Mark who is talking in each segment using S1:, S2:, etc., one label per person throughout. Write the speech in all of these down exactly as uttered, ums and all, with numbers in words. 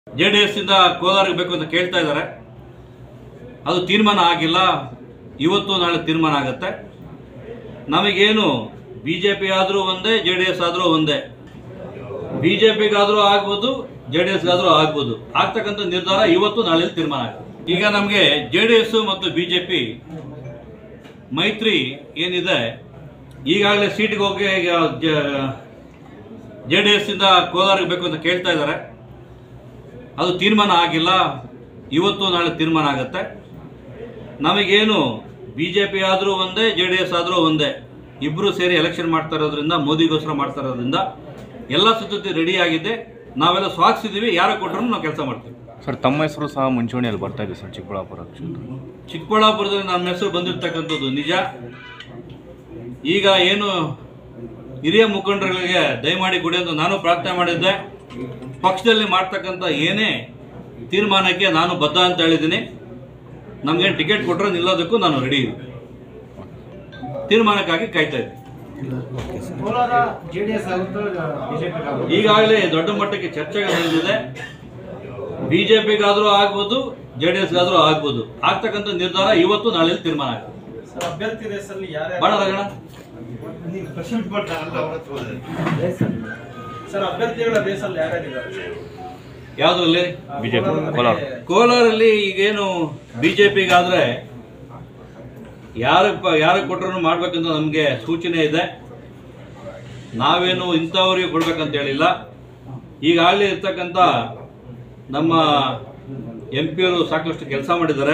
S1: JDS ಇಂದ ಕೋಲಾರಕ್ಕೆ ಬೇಕು ಅಂತ ಕೇಳ್ತಾ ಇದ್ದಾರೆ. ಅದು ತೀರ್ಮಾನ ಆಗಿಲ್ಲ. ಇವತ್ತು ನಾಳೆ ತೀರ್ಮಾನ ಆಗುತ್ತೆ. ನಮಗೇನು ಬಿಜೆಪಿ ಆದರೂ ಒಂದೇ, ಜೆಡಿಎಸ್ ಆದರೂ ಒಂದೇ. ಬಿಜೆಪಿಗಾದರೂ ಆಗ್ಬೋದು, ಜೆಡಿಎಸ್ಗಾದರೂ ಆಗ್ಬೋದು. ಆಗ್ತಕ್ಕಂಥ ನಿರ್ಧಾರ ಇವತ್ತು ನಾಳೆ ತೀರ್ಮಾನ ಆಗುತ್ತೆ. ಈಗ ನಮಗೆ ಜೆಡಿಎಸ್ ಮತ್ತು ಬಿಜೆಪಿ ಮೈತ್ರಿ ಏನಿದೆ, ಈಗಾಗಲೇ ಸೀಟಿಗೆ ಹೋಗಿ ಜೆಡಿಎಸ್ ಇಂದ ಕೋಲಾರಕ್ಕೆ ಬೇಕು ಅಂತ ಕೇಳ್ತಾ ಇದ್ದಾರೆ. ಅದು ತೀರ್ಮಾನ ಆಗಿಲ್ಲ. ಇವತ್ತು ನಾಳೆ ತೀರ್ಮಾನ ಆಗುತ್ತೆ. ನಮಗೇನು ಬಿಜೆಪಿ ಆದರೂ ಒಂದೇ, ಜೆಡಿಎಸ್ ಆದರೂ ಒಂದೇ. ಇಬ್ಬರು ಸೇರಿ ಎಲೆಕ್ಷನ್ ಮಾಡ್ತಾ ಇರೋದ್ರಿಂದ, ಮೋದಿಗೋಸ್ಕರ ಮಾಡ್ತಾ ಇರೋದ್ರಿಂದ ಎಲ್ಲ ಸಿದ್ಧತೆ ರೆಡಿ ಆಗಿದೆ. ನಾವೆಲ್ಲ ಸ್ವಾಗತಿಸಿದ್ದೀವಿ. ಯಾರು ಕೊಟ್ಟರು ನಾವು ಕೆಲಸ ಮಾಡ್ತೀವಿ.
S2: ಸರ್, ತಮ್ಮ ಹೆಸರು ಸಹ ಮುಂಚೂಣಿಯಲ್ಲಿ ಬರ್ತಾ ಇದೆ ಸರ್. ಚಿಕ್ಕಬಳ್ಳಾಪುರ
S1: ಚಿಕ್ಕಬಳ್ಳಾಪುರದಲ್ಲಿ ನಮ್ಮ ಹೆಸರು ಬಂದಿರತಕ್ಕಂಥದ್ದು ನಿಜ. ಈಗ ಏನು ಹಿರಿಯ ಮುಖಂಡರುಗಳಿಗೆ ದಯಮಾಡಿ ಕೊಡಿ ಅಂತ ನಾನು ಪ್ರಾರ್ಥನೆ ಮಾಡಿದ್ದೆ. ಪಕ್ಷದಲ್ಲಿ ಮಾಡ್ತಕ್ಕಂಥ ಏನೇ ತೀರ್ಮಾನಕ್ಕೆ ನಾನು ಬದ್ಧ ಅಂತ ಹೇಳಿದ್ದೀನಿ. ನಮಗೇನು ಟಿಕೆಟ್ ಕೊಟ್ಟರೆ ನಿಲ್ಲೋದಕ್ಕೂ ನಾನು ರೆಡಿ ಇದ್ದೀನಿ. ತೀರ್ಮಾನಕ್ಕಾಗಿ ಕಾಯ್ತಾ ಇದ್ದೀನಿ. ಈಗಾಗಲೇ ದೊಡ್ಡ ಮಟ್ಟಕ್ಕೆ ಚರ್ಚೆಗಳು ನಡೆದಿದೆ. ಬಿಜೆಪಿಗಾದರೂ ಆಗ್ಬೋದು, ಜೆಡಿಎಸ್ಗಾದರೂ ಆಗ್ಬೋದು. ಆಗ್ತಕ್ಕಂಥ ನಿರ್ಧಾರ ಇವತ್ತು ನಾಳೆ ತೀರ್ಮಾನ ಆಗುತ್ತೆ. ಬಹಳ ರಗಣ ಯಾವ್ದ್ರಲ್ಲಿ?
S2: ಬಿಜೆಪಿ ಕೋಲಾರ
S1: ಕೋಲಾರಲ್ಲಿ ಈಗೇನು ಬಿಜೆಪಿಗಾದ್ರೆ ಯಾರ ಯಾರ ಕೊಟ್ಟರು ಮಾಡ್ಬೇಕಂತ ನಮಗೆ ಸೂಚನೆ ಇದೆ. ನಾವೇನು ಇಂಥವ್ರಿಗೆ ಕೊಡ್ಬೇಕಂತ ಹೇಳಿಲ್ಲ. ಈಗಾಗಲೇ ಇರ್ತಕ್ಕಂಥ ನಮ್ಮ ಎಂ ಪಿಯವರು ಸಾಕಷ್ಟು ಕೆಲಸ ಮಾಡಿದ್ದಾರೆ.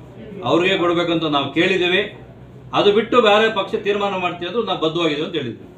S1: ಅವ್ರಿಗೆ ಕೊಡ್ಬೇಕಂತ ನಾವು ಕೇಳಿದ್ದೀವಿ. ಅದು ಬಿಟ್ಟು ಬೇರೆ ಪಕ್ಷ ತೀರ್ಮಾನ ಮಾಡ್ತೀವಿ ಅಂದ್ರೆ ನಾವು ಬದ್ಧವಾಗಿದ್ದೀವಿ ಅಂತ ಹೇಳಿದ್ವಿ.